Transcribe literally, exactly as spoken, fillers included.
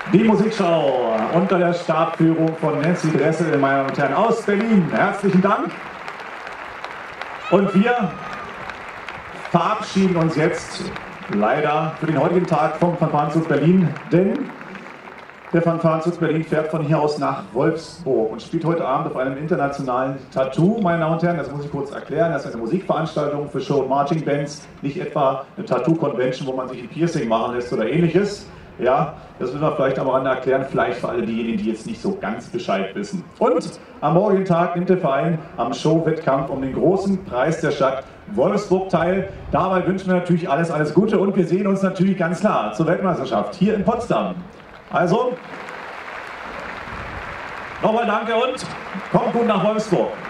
Die Musikschau unter der Stabführung von Nancy Dressel, meine Damen und Herren, aus Berlin. Herzlichen Dank. Und wir verabschieden uns jetzt leider für den heutigen Tag vom Fanfarenzug Berlin, denn der Fanfarenzug Berlin fährt von hier aus nach Wolfsburg und spielt heute Abend auf einem internationalen Tattoo, meine Damen und Herren. Das muss ich kurz erklären. Das ist eine Musikveranstaltung für Show- und Marching Bands, nicht etwa eine Tattoo-Convention, wo man sich ein Piercing machen lässt oder ähnliches. Ja, das müssen wir vielleicht am Rande erklären, vielleicht für alle diejenigen, die jetzt nicht so ganz Bescheid wissen. Und am morgigen Tag nimmt der Verein am Showwettkampf um den großen Preis der Stadt Wolfsburg teil. Dabei wünschen wir natürlich alles, alles Gute und wir sehen uns natürlich ganz klar zur Weltmeisterschaft hier in Potsdam. Also, nochmal danke und kommt gut nach Wolfsburg.